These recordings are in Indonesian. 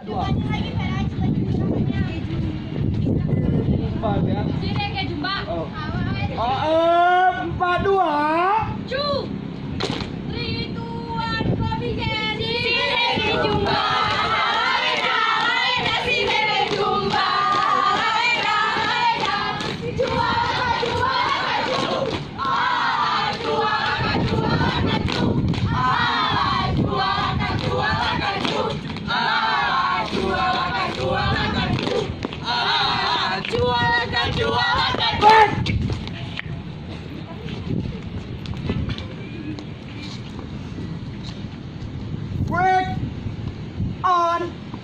Dua. Empat ya. Sini kayak jumpa. Oh. 4-2. Cu. 3, 2, 1, go begin. Sini kayak jumpa. Break on.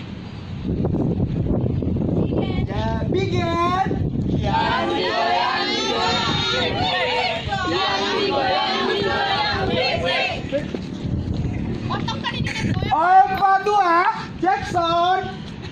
Ya, begin. Yang digoyang. 4-2, Jackson.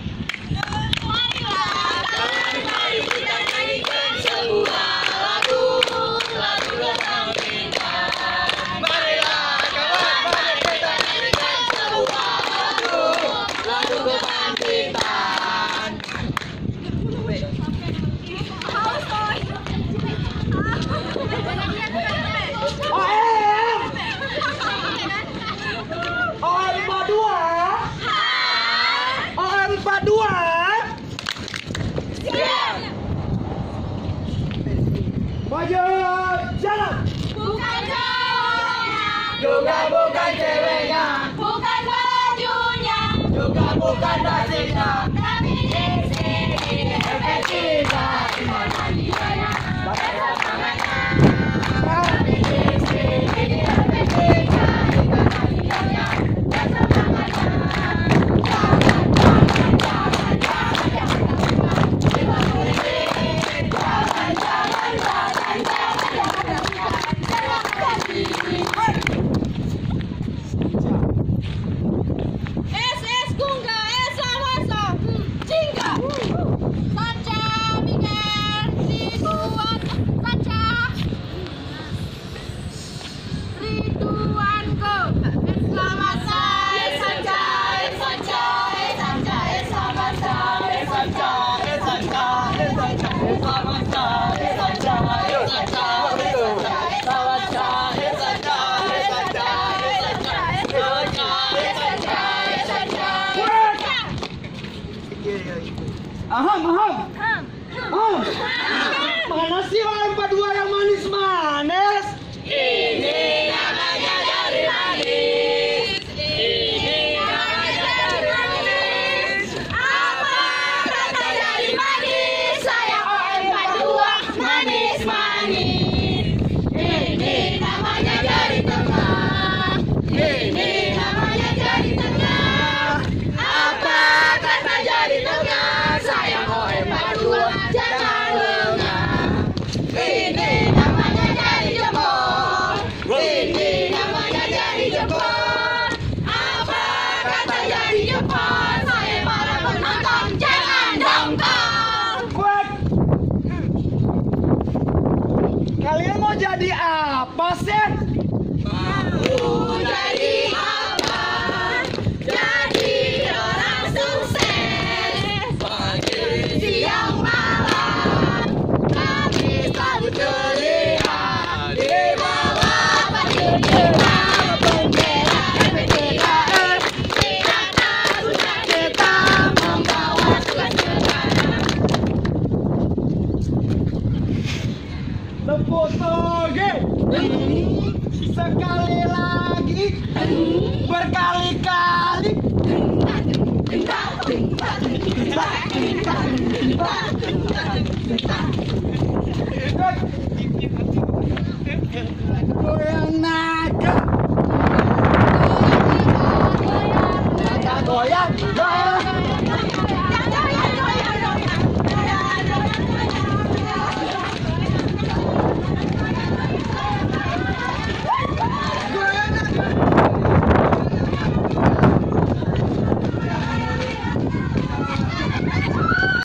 Maju, jalan. Bukan cowoknya, Juga bukan ceweknya, bukan bajunya, juga bukan nasinya. tapi di sini Efek kita, dimana dianya, bakal semangatnya. Tapi di sini efek kita, dimana dianya, bakal semangatnya. SS Gungga, Esa Jingga, Saja, Miguel, Ridwan, Saja, Ridwan, go, selamat saya, Saja, Saja, Saja, selamat saya, Saja, Aham. Mana sih orang 4-2 yang manis-manis? Ini namanya dari manis. Ini namanya dari manis. Apa kata dari manis? Saya OM42 manis-manis. Ini namanya dari tengah. Ini namanya dari tengah. Apa kata dari tengah? Saya OM42 jangan lengah. Ini namanya dari jempol. Ini namanya dari jempol. Apa kata dari jempol? Saya para penonton jangan dongkol. Buat kalian mau jadi apa sih? Mau jadi apa? Jadi orang sukses. Siang malam kami selalu terlihat di bawah baju hitam bendera PPKM. Di atas kuda kita membawa tugas negara. Tepuk tangan. Sekali lagi, berkali-kali. Goyang